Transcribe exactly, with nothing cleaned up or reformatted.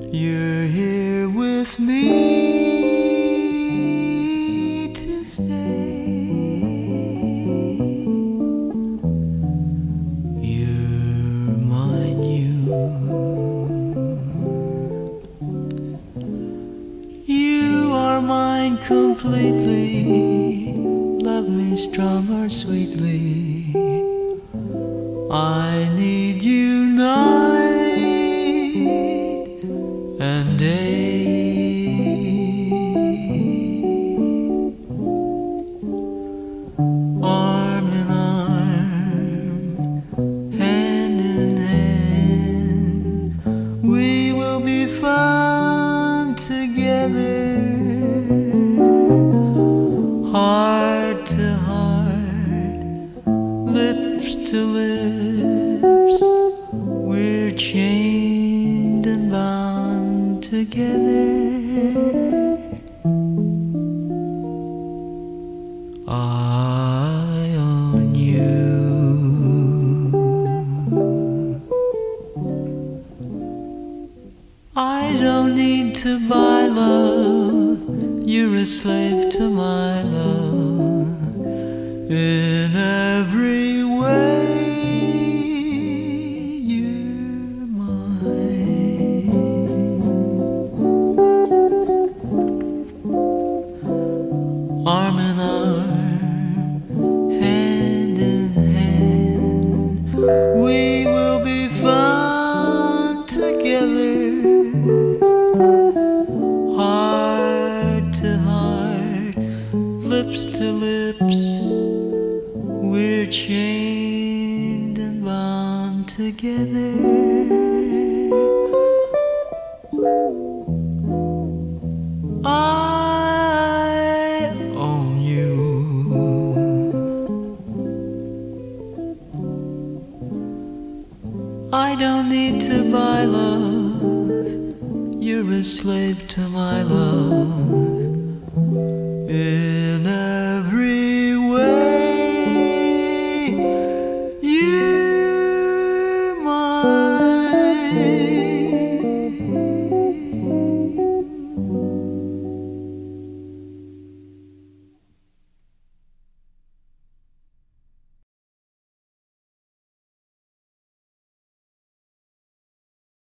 You're here with me to stay. You're mine, you. You are mine completely. Love me strong or sweetly. I need you night and day. Arm in arm, hand in hand, we will be fun together. Heart to heart, lips to lips, we're chained and bound together. I own you. I don't need to buy love. You're a slave to my love. In every way, you're mine. Arm in arm, hand in hand, we will be fun together. Heart to heart, lips to lips, we're chained and bound together. I own you. I don't need to buy love. You're a slave to my love.